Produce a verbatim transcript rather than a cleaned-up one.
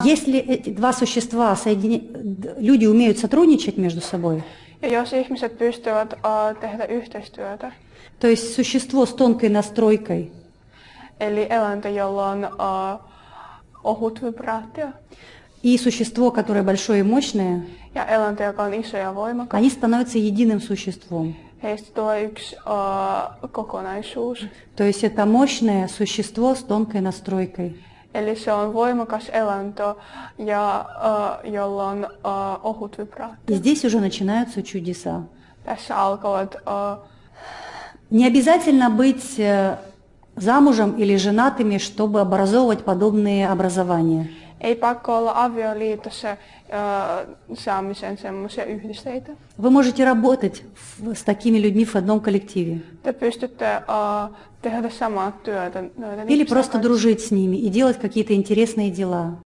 Если эти два существа, соединя... люди умеют сотрудничать между собой, Ja jos ihmiset pystyvät uh, tehdä yhteistyötä, то есть существо с тонкой настройкой, eli eläintä, jolla on uh, ohut vibraatio, и существо, которое большое и мощное, ja eläintä, joka on iso ja voimakas, они становятся единым существом. heistä tulee yksi uh, kokonaisuus. То есть это мощное существо с тонкой настройкой. Eli se on voimakas eläintö, ja, uh, jolla on uh, ohut vibraatio. И здесь уже начинаются чудеса. Tässä alkavat... Uh, Не обязательно быть э, замужем или женатыми, чтобы образовывать подобные образования. Ei pakko olla avioliitossa uh, saamisen semmoisia yhdisteitä. Вы можете работать в, с такими людьми в одном коллективе. Te pystytte uh, tehdä samaa työtä. Или просто дружить с ними и делать какие-то интересные дела.